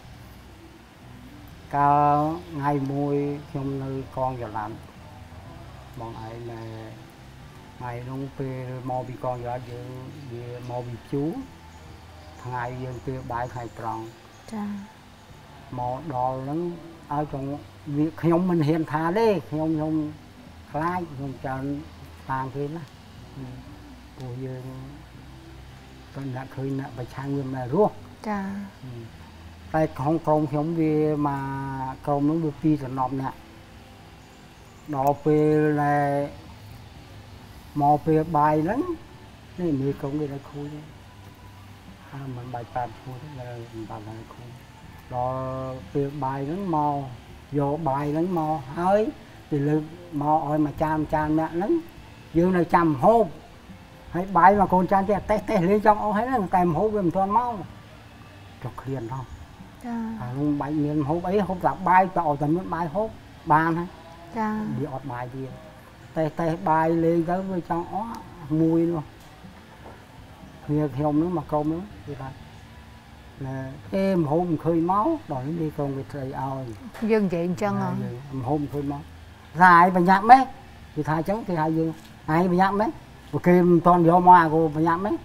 កាលថ្ងៃមួយខ្ញុំនៅកងចល័តបងឯងថ្ងៃនោះពេលមកពីកងចល័តយើងវាមកពីជូថ្ងៃយើងពេលបាយថ្ងៃត្រង់ចាមកដល់ហ្នឹងឲ្យចង់វាខ្ញុំមិនហ៊ានថាទេខ្ញុំខ្លាចខ្ញុំច្រើនតាមគេណាព្រោះយើងក៏អ្នកឃើញអ្នកប្រឆាំងវាមិនរស់ចាតែក្នុងក្រុមខ្ញុំវាមកក្រុមនោះវាពីសំណប់អ្នកដល់ពេលដែលមកពេលបាយហ្នឹងនេះមានក្រុមគេដល់ខូចមិនបាយប៉ាត់ខូចទេមិនបានដល់ខូចដល់ពេលបាយហ្នឹងមកយកបាយហ្នឹងមកហើយពីលើកមកឲ្យមួយចានអ្នកហ្នឹងយើងនៅចាំហូបហើយបាយមកកូនចានទៀតតេះលេងចង់អស់ហើយហ្នឹងតែហូបវាមិនទាន់មកចុះឃ្លានហ៎ចាហើយនោះបាយមានហូបអីហូបតែបាយទៅឲ្យតែមានបាយហូបបានហើយចាវាអត់បាយទៀតតេះបាយលេងទៅវាចង់អស់មួយនោះគ្នាខ្ញុំនោះមកក្រុមនោះគេថា em hôm khơi máu đòi đi con người thầy ao dương vậy chăng à hôm khơi máu dài và nhạc mấy thì thay trắng thì hai dương ai mà nhạc mấy một kim toàn gió moa của mà nhạc mấy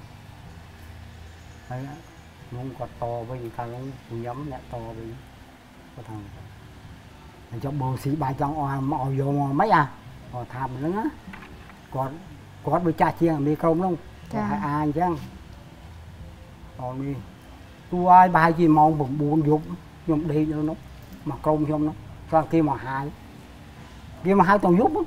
không có to với thằng nhóm nhạc to với có thằng cho bồ sĩ bài trong mò vô mấy à tham nó á còn với cha chiên mi công luôn hai ai chăng còn đi tôi ai bài gì mong bụng buồn dục nhung đi cho nó mà công trong nó sang kia mà hai toàn giúp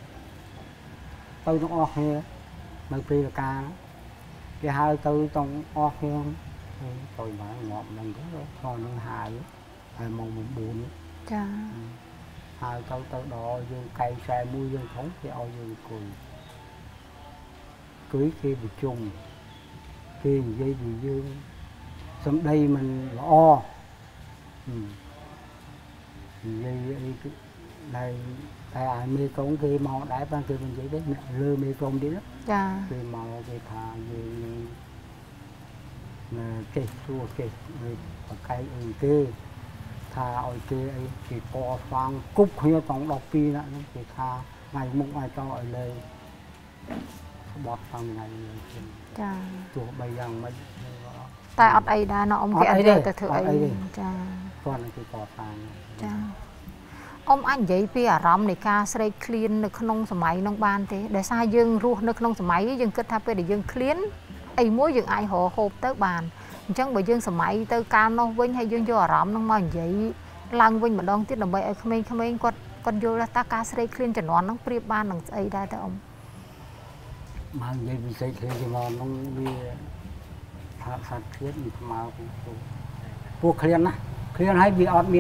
tôi nó kia mấy pi là ca cái hai tôi toàn kia tôi mà ngọt mình cũng còn nó hài mong bụng buồn hai tôi đó dương cây xe mua dương thống cái ao dương cưới khi bị chung khi dây bị dương xong đây mình lo dây đây ai mê công khi màu đáy ban kia mình chỉ biết mẹ lơ mê công đi đó khi màu cái thà gì cái xua cái cây kia thà ở kia ấy thì co xoang cúc kia trong đọc pi nữa thì thà ngày mùng ngày cho ở đây bọt phần này chùa bây giờ mới tại ở đây đã nó ông cái đây từ thượng ấy con cái co xoang ông anh vậy pi à rắm này ca sấy clean được không sớm máy nông ban thế để sao dương ruột được không sớm máy dương kết tháp để dương clean ấy muối dương ai họ hộp tới bàn chẳng bởi dương sớm máy tới cam nó vinh hay dương cho rắm nó mà vậy lăng vinh mà đong tiết làm vậy không anh con vô là ta ca sấy clean cho nó priệp ban đằng ấy đây tới ông mà vậy bị sấy clean cho nó bị sát thiết bị mà buộc clean á clean hay bị ọt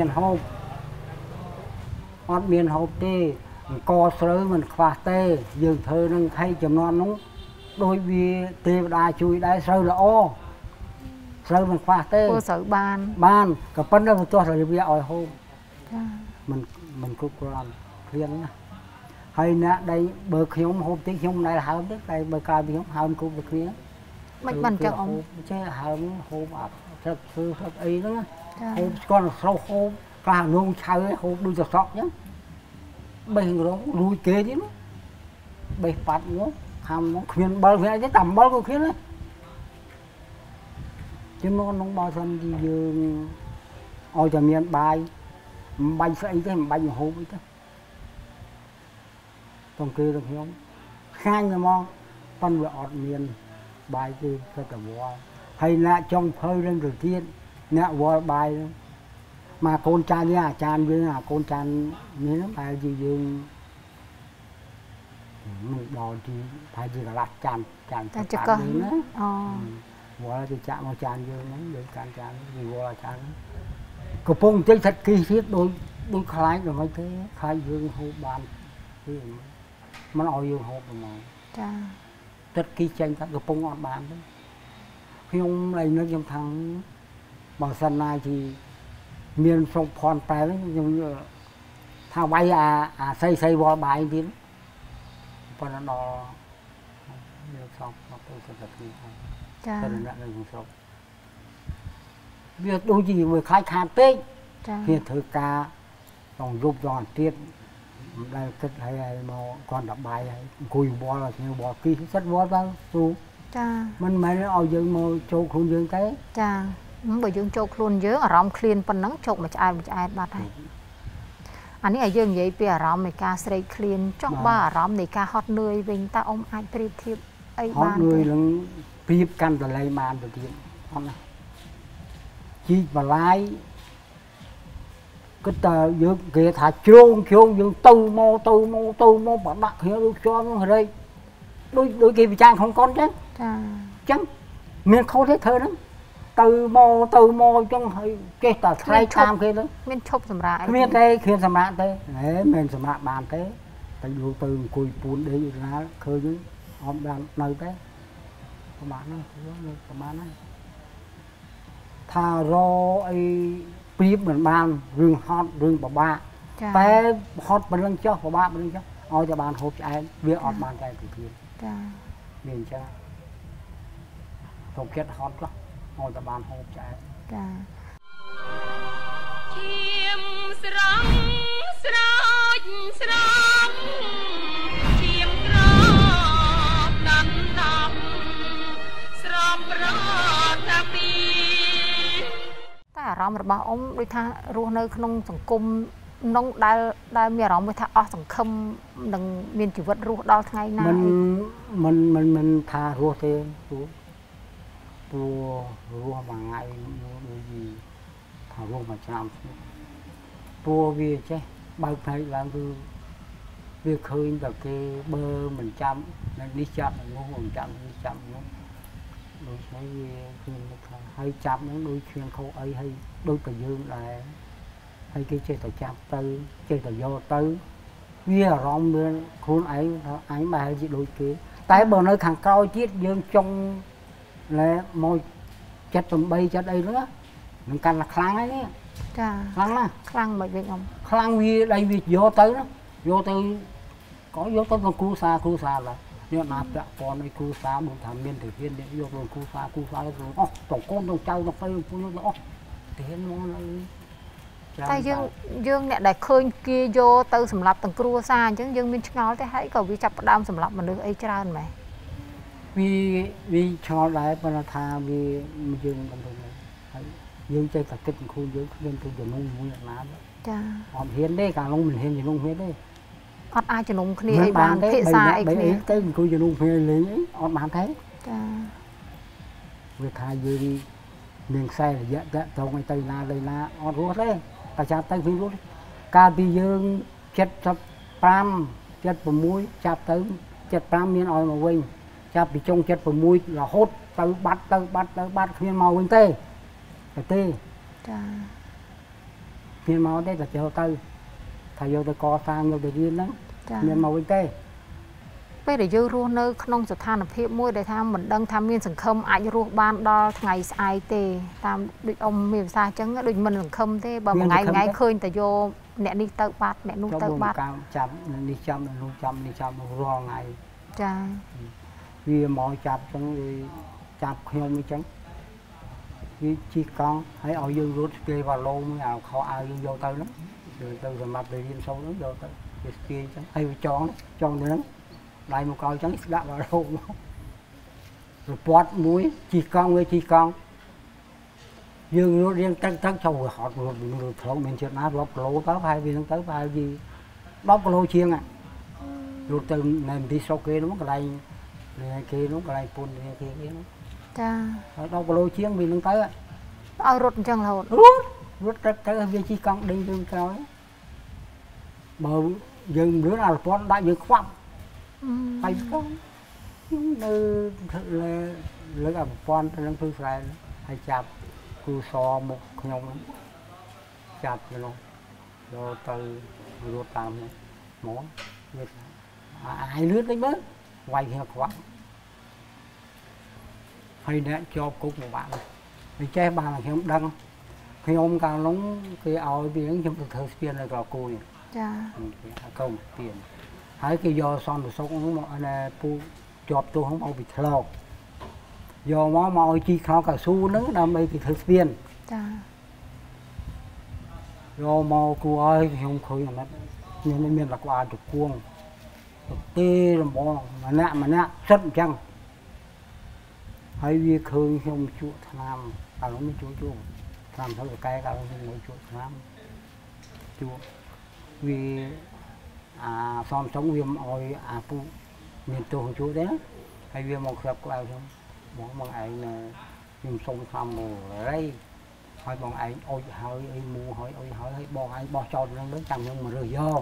miền hộp tê co sới mình khoa tê dường thơ nâng thay chấm non nóng đôi vì tê đai chui đai sơi là o sơi mình khoa tê cô sợ ban cả phân đâu cho là bây giờ hôm mình cũng làm khuyên hay nè đây bờ khiếu hôm tí hôm nay là hôm tức đây bờ cài thì hôm cũng được khuyên mình bằng chẳng ông chứ hôm ập thật sự thật ấy đó hôm con sâu hôm cả nông chơi hôm đuôi giọt sọt nhá bây nó đuôi kế chứ bây phát nó ham nó khuyên bao cái tầm bao cái khuyên đấy chứ nó bao thân gì dương ôi cho miền bài bay sẽ ấy thế bay hôm ấy thế còn kia được không khai người mong phân về ọt miền bài kia cho cả bò hay là trong phơi lên đầu tiên nè bò bài mà con cha nha chan với là con chan như nó phải gì dương mình bò thì phải gì là lạt chan chắc có nữa bò thì chạm vào chan dương nó để chan gì bò là chan cậu phong chơi thật kỳ thiết đôi khai rồi mấy thế khai dương hộp bàn thì nó nói dương hộp mà rất kỳ tranh các cậu phong ngọn bàn đấy khi ông này nó trong thằng bảo sân này thì miền sông phòn tay đấy nhưng thằng bay xây bò bài đi còn nó đò xong nó tôi sẽ thật như thế cho nên là người sống việc đôi gì vừa khai khát tết hiện thực ca còn giúp giòn tiết đây kết hay mà còn đập bài hay cùi bò là nhiều bò kia rất bò đâu su mình mấy nó ao dương mà châu khuôn dương thế bởi dương châu luôn dớ ở rong clean phần nắng chụp mà chạy bát này anh ấy ở dương vậy bây giờ rong này ca sấy clean trong ba rong này ca hot nuôi mình ta ông ai priệp thiệp ấy hot nuôi là priệp căn từ lấy màn từ tiền không này chi và lái cái tờ dương kia thả chôn dương tu mô bạn đặt hiểu cho nó ở đây đôi kia bị trang không con chứ chẳng miền không thấy thơ lắm từ mô trong cái tờ thay cam kia đó miền chụp sầm rạ miền tây khiên sầm rạ tây đấy miền sầm rạ bàn tây từ đầu từ cùi bùn đi ra khơi dưới hôm đang nơi tây các bạn này thà ro ấy priệp mình ban rừng hot rừng bà ba té hot bên lưng cho bà ba bên lưng cho ôi cho bạn hộp chạy việc ọt bàn chạy từ thiên miền cha hộp kết hot lắm ngồi tập bàn hộp chạy dạ chim srong sroj srong chim crop đắn đắm srop rọt ta pi តែអារម្មណ៍របស់អ៊ំដូចថារស់នៅក្នុងសង្គមក្នុងដែលមានអារម្មណ៍ថាអស់សង្ឃឹមនឹងមានជីវិតរស់ដល់ថ្ងៃណាมันថារស់ទេព្រោះរស់មួយថ្ងៃដូចថារស់មួយឆ្នាំព្រោះវាចេះបើកផ្នែកឡើងគឺវាឃើញតែគេបើមិនចាំនេះចាប់នោះមិនចាំនេះចាប់នោះដូច្នេះវាគឺថាហើយចាប់ហ្នឹងដូចគ្រឿងខោអីហើយដូចតែយើងដែរហើយគេចេះតែចាប់ទៅចេះតែយកទៅវាអារម្មណ៍មានខ្លួនឯងថាអញបែរជាដូចគេតែបើនៅខាងក្រោយទៀតយើងចង់ឡែមកចិត្ត8ចិត្តអីហ្នឹងនឹងកាន់តែខ្លាំងហើយនេះចាខ្លាំងណាស់ខ្លាំងមិនវិញអ៊ំខ្លាំងវាដៃវាយកទៅយកទៅក៏យកទៅក្នុងគ្រូសាឡើយយកណាពាក់ព័ន្ធឲ្យគ្រូសាមកថាមានទៅហ៊ានយកទៅគ្រូសាទៅអស់តកូនទៅចៅទៅពេលពុញទៅអស់ទៅហ៊ានមកនៅតែយើងអ្នកដែលឃើញគេយកទៅសម្រាប់ទាំងគ្រួសារអញ្ចឹងយើងមានឆ្ងល់ទេហើយក៏វាចាប់ផ្ដើមសម្រាប់មនុស្សអីច្រើនម៉េចវាឆ្ងល់ដែរប៉ុន្តែថាវាយើងមិនដឹងហើយយើងចេះតែគិតខ្លួនយើងគ្មានទៅជំនុំមួយណាចាអត់ហ៊ានទេកាលនោះមិនហ៊ានជំនុំគ្នាទេអត់អាចជំនុំគ្នាអីបានភាសាអីគ្នាទៅអង្គុយជំនុំគ្នាលេងអីអត់បានទេចាវាថាយើងមានខ្សែរយៈតតងឲ្យទៅណាអត់រស់ទេតែចាប់ទៅវិញរស់កាលពីយើង75 76ចាប់ទៅ75មានឲ្យមកវិញចាប់ពីចុង76រហូតទៅបាត់គ្មានមកវិញទេចាមានមកទេតែចូលទៅថាយកទៅកសាងយកទៅរៀនហ្នឹងមានមកវិញទេពេលដែលយើងរស់នៅក្នុងស្ថានភាពមួយដែលថាមិនដឹងថាមានសង្ឃឹមអាចរស់បានដល់ថ្ងៃស្អែកទេតាមដូចអ៊ំមានភាសាអញ្ចឹងដូចមិនសង្ឃឹមទេបើមួយថ្ងៃឃើញតែយកអ្នកនេះទៅបាត់អ្នកនោះទៅបាត់ចាប់នេះចាំនោះចាំនេះចាំរាល់ថ្ងៃចាវាមកចាប់អញ្ចឹងវាចាប់ខ្ញុំអញ្ចឹងវាជីកង់ហើយឲ្យយើងរត់ស្ទាយវ៉ាឡូមួយអាខោអាវយើងយកទៅហ្នឹងទៅសម្រាប់ទៅរៀនសូត្រហ្នឹងយកទៅវាស្ទាយអញ្ចឹងហើយវាចងហ្នឹងដៃមកកោអញ្ចឹងដាក់វ៉ាឡូមករពាត់មួយជីកង់យើងរត់រៀងទឹកចូលហត់រត់ផ្លូវមានជាតិណារាប់គីឡូទៅហើយវានឹងទៅហើយវា10គីឡូជាងរត់ទៅនៅទីស្រុកគេនោះកន្លែងគេនោះកន្លែងពុនគេនោះចាហើយ10គីឡូជាងវានឹងទៅឲ្យរត់អញ្ចឹងរហូតរត់ទៅវាជីកង់ដេញយើងក្រោយបើយើងលឿនអារពាន់ដាក់យើងខ្វាប់ហើយនៅលើអាប្រព័ន្ធទៅនឹងធ្វើស្រែហើយចាប់គូសមុខខ្ញុំចាប់ទៅនោះយកទៅរត់តាមមកវាអាយលឿនតិចមើលវាយគ្នាខ្វាក់ហើយអ្នកជាប់គុកមួយបាក់វាចេះបានខ្ញុំដឹងខ្ញុំកាលនោះគេឲ្យវាខ្ញុំទៅធ្វើស្ពាននៅក្រគូនេះចាកុំស្ពានហើយគេយកសន្តិសុខនោះមកណែពូជាប់ទោសហ្នឹងឲ្យពីឆ្លកយកមកឲ្យជីខ្នោកៅស៊ូហ្នឹងដើម្បីគេធ្វើស្ពានចាយកមកគួរឲ្យខ្ញុំឃើញអាណិតមានលក្ខណៈជង្គង់ទេរំបងម្នាក់សិតអញ្ចឹងហើយវាឃើញខ្ញុំជក់ថ្នាំកាលនោះមិនជួយថ្នាំធ្វើកែកាលនោះខ្ញុំជក់ថ្នាំជក់វាសំចុងវាមកឲ្យអាពូមានទោសជួទេហើយវាមកក្រាបក្បាលខ្ញុំបងឯងខ្ញុំសុំខំមករៃហើយបងឯងអុចហើយអីមូហើយអុចហើយបងឯងបោះចោលនឹងទៅចាំខ្ញុំមករើសយក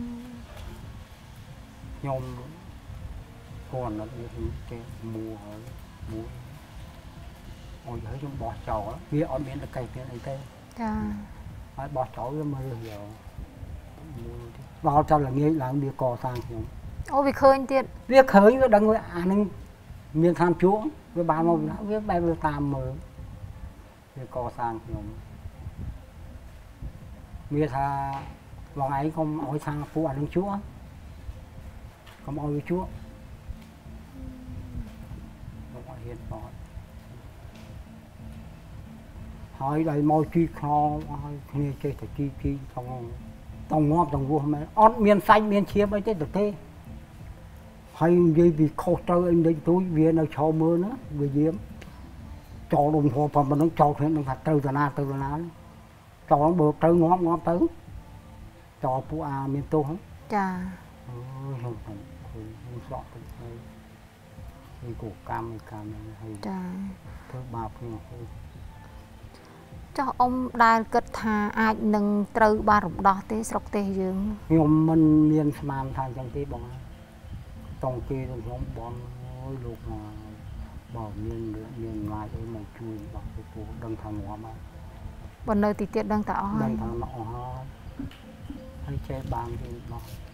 ខ្ញុំគាត់អត់មានគេមូហើយមូអុចហើយខ្ញុំបោះចោលវាអត់មានតកែទៀតអីទេចាហើយបោះចោលវាមករើសយកដល់ចាំល្ងាចឡើងវាកសាងខ្ញុំអូវាឃើញទៀតវាឃើញវាដឹងវាអានឹងមានតាមជួងវាបានមកវាបែបវាតាមមើលវាកសាងខ្ញុំវាថាបងឯងកុំឲ្យសាងពួកអានឹងជួកុំឲ្យវាជួបងឲ្យហ៊ានបត់ hỏi đây môi chi kho kia chơi thì chi trong ngóp trong vua mẹ ót miên xanh miên chia mấy cái được thế hay gì vì khô trâu anh đây túi viên nó cho mưa nữa về diếm cho đồng hồ phần mình nó cho thêm nó phải trâu từ na cho nó bược trâu ngóp tới cho phụ miền tô không cha không rõ cái củ cam hay cha thứ bạc cho ông đai cất thà ai nâng trâu ba rụng đỏ thế sọc tê dương nhưng mình miền Nam thành trong tí bọn trong kia nó bọn lục mà bỏ miền ngoài ấy màu chui bỏ cái phố đằng thằng hóa mà bọn nơi thì tiết đang tạo đằng thằng nọ hay chơi bàn thì nó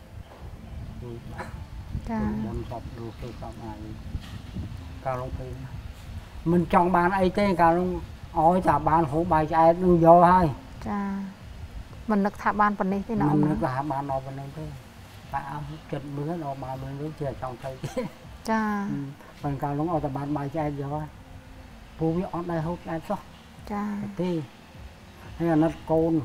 bọn sọc đồ cái sọc này cao lông phi mình trong bàn ấy tên cao lông ôi chả bàn hổ bài chạy đừng vô hay cha mình được thả bàn phần này thế nào mình được thả bàn nó phần này thế tại chật bữa nó mà mình nước chè trong tay cha phần cao lông ở tập bàn bài chạy vô phụ biết ở đây hút ai sao cha tí hay là nó côn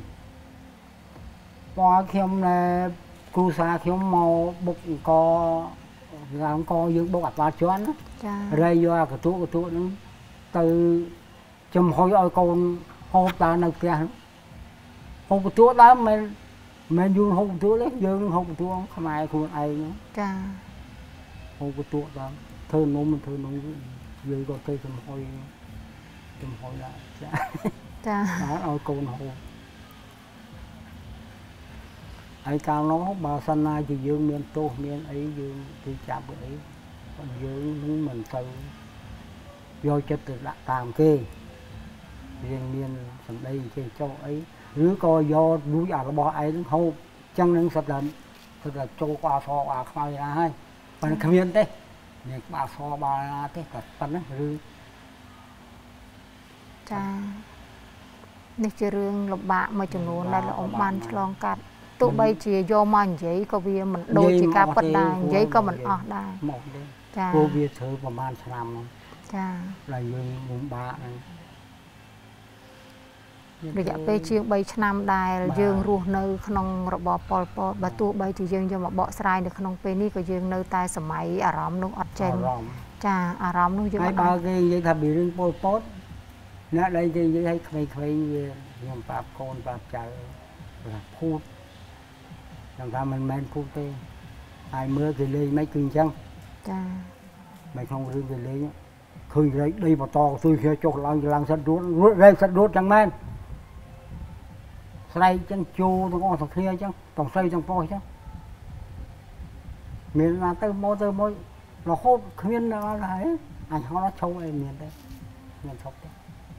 qua khi này cu sa khi màu bụng co làm co dương bụng ạt choán đây vô cái tụ nó từ chùm hồi ơi con hộp ta nấu kia hộp tụ đó mình dùng hộp tụ đấy dương hộp tụ không ai khuôn ai nữa hộp tụ đó thơ nôm dưới có cây chùm hồi lại đó ơi con hộp ai cao nó bà sanh ai thì dương miền tô miền ấy dương thì chạm bữa ấy còn dương mình từ vô chất đã tạm kê riêng miền sân đây chơi châu ấy rứa coi do núi nó bỏ ấy nó hô chân nó sạch lận tức là châu qua so qua khai ra hay còn không yên thế miền ba so ba thế cả phần đó rứa cha này chơi rương lộc bạ mà chừng nôn đây là ông ban chlong cắt tụ bay chỉ do man giấy có vì mình đôi chỉ cả bật đài giấy có mình ở đài cô biết thửประมาณ năm là dương mùng 3 rồi dạ pe chiêng bay năm đài dương ruột nơi khung rập bò pol bà tụ bay chỉ dương cho mà bọ sài được khung pe ní có dương nơi tai sầm máy à róm nung ọt chen cha à róm nung dương hai ba cái vậy thà bị riêng pol pot nè đây thì thấy khay nhưng bạp con bạp trời là phút làm sao mình men phút tê ai mưa thì ly mấy cưng chăng mày không riêng thì ly khơi đấy đi mà to tôi khi cho lăng sắt ruột chẳng men xây chân chu tôi có thằng kia chứ còn xây trong phôi chứ miền là tới môi nó hốt khuyên nó đấy anh nó trâu em miền đây miền sóc đấy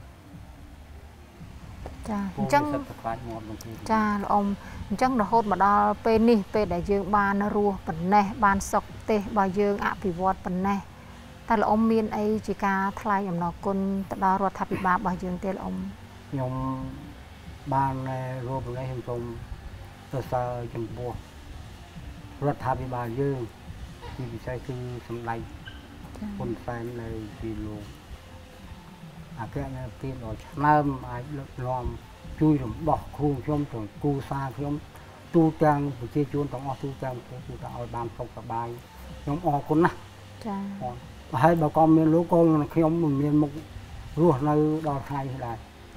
chăng cha là ông chăng là hốt mà đo pe ní pe để dương ban nó rùa phần này ban sọc tê bao dương ạ bị vọt phần này ta là ông miền ấy chỉ ca thay nhầm nó con ta đo ruột tháp bị ba bao dương tê là ông nhom ban này rùa phần này hình trùng từ xa chấm bùa ruột tháp bị ba dương thì sẽ cứ sầm lay con fan này thì luôn cái này tiên rồi nam ai làm chui rồi bỏ khuôn trong trường cu sa trong tu trang của chia chuôn trong tu trang của ta ở bàn phòng cả bài nhóm con nè hai bà con miền lúa con khi ông mình miền một ruột nơi đò thay lại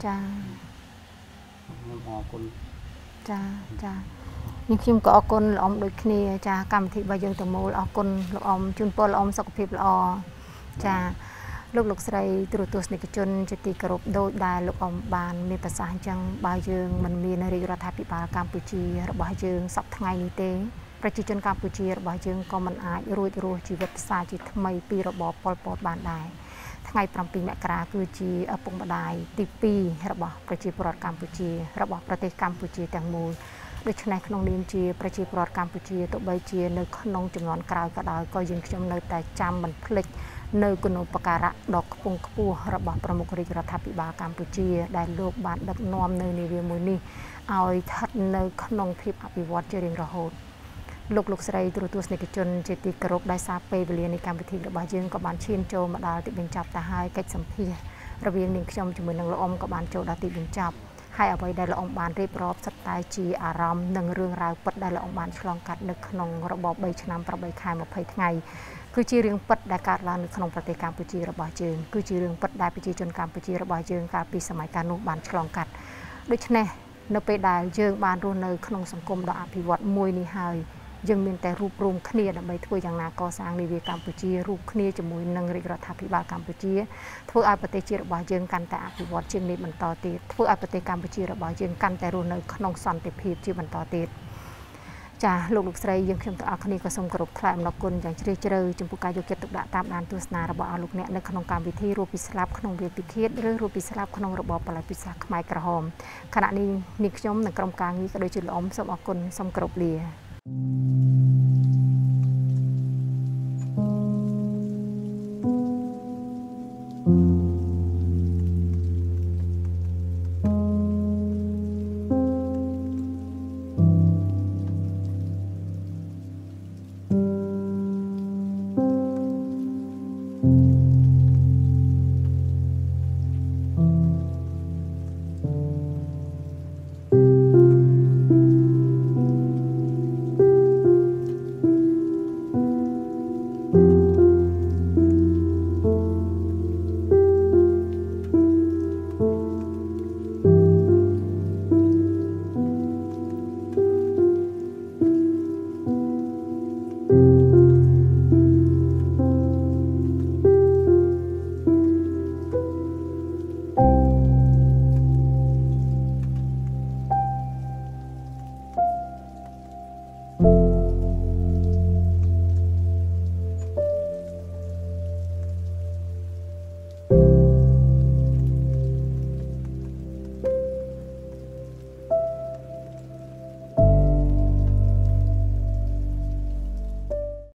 con nhưng khi có con ông đôi khi cha cầm thị bây giờ từ mồ con ông chun pol ông sọc phep lo cha lúc sài từ tuột này cái chân chỉ cái rộp đôi đài lúc ông bànมีภาษาจังบางdương mìnhมีในรัฐบาลกัมพูชีบางdương sắp ngàyนี้เต้ประชาชนกัมพูชีบางdươngก็มันอาจรู้ชีวิตสาจิตทำไมปีระบอบปอลปอดบานได้ថ្ងៃ7 មករាគឺជាឪពុកម្ដាយទី2របស់ប្រជាពលរដ្ឋកម្ពុជារបស់ប្រទេសកម្ពុជាទាំងមូលដូច្នេះក្នុងនាមជាប្រជាពលរដ្ឋកម្ពុជាទោះបីជានៅក្នុងចំនួនក្រោយក៏ដោយក៏យើងខ្ញុំនៅតែចាំមិនភ្លេចនៅគុណូបការៈដ៏ខ្ពង់ខ្ពស់របស់ប្រមុខរាជរដ្ឋាភិបាលកម្ពុជាដែលលោកបានដឹកនាំនៅនាវាមួយនេះឲ្យស្ថិតនៅក្នុងភាពអភិវឌ្ឍជារៀងរហូតលោកស្រីទូរទស្សនិកជនជាទីគោរពដោយសារពេលវេលានៃកម្មវិធីរបស់យើងក៏បានឈានចូលមកដល់ទីបញ្ចប់ទៅហើយកិច្ចសម្ភាសន៍ระเบียงนิ่งขยมจมูกนังละอมกับบ้านโจดาติบินจับให้เอาไว้ได้ละอมบ้านเรียบรอบสไตล์จีอารามหนึ่งเรื่องราวปัดได้ละอมบ้านฉลองกัดนึกขนมระบบใบชนำประใบคายมาเผยไงคือจีเรื่องปัดได้การลานึกขนมประเทศกัมพูชีระบายเจิงคือจีเรื่องปัดได้ไปจีจนกัมพูชีระบายเจิงการปีสมัยการนุบ้านฉลองกัดโดยเฉพาะในไปได้เจิงบ้านรูนในขนมสังคมดอกอภิวัตมวยนิหายยังมีแต่รูปรวมเคลียร์ใบถ้วยอย่างนาก่อสร้างในเวกัมพูชีรูปเคลียร์จมูกนังริกรัฐพิบาลกัมพูชีทั่วอาประเทศจีระบายเจิงกันแต่อภิวัตเชิงในบรรทอติทั่วอาประเทศกัมพูชีระบายเจิงกันแต่รูนในขนมสันติภาพจีบรรทอติจ้าลูกๆใส่ยังเข้มตัวอาคณีก็ส่งกระดกคลายมรกุลอย่างเฉยๆจมพูกายกเก็บตุกดาตามดานตุสนาระบายลูกเนี่ยในขนมการวิธีรูปปิสลับขนมเวียนปิเคียดหรือรูปปิสลับขนมระบายปลายปิศาจขมายกระหอมขณะนี้นิคยมในกรมการนี้ก็โดยจุดล้อมสมอกุลส่งกระดกเลีย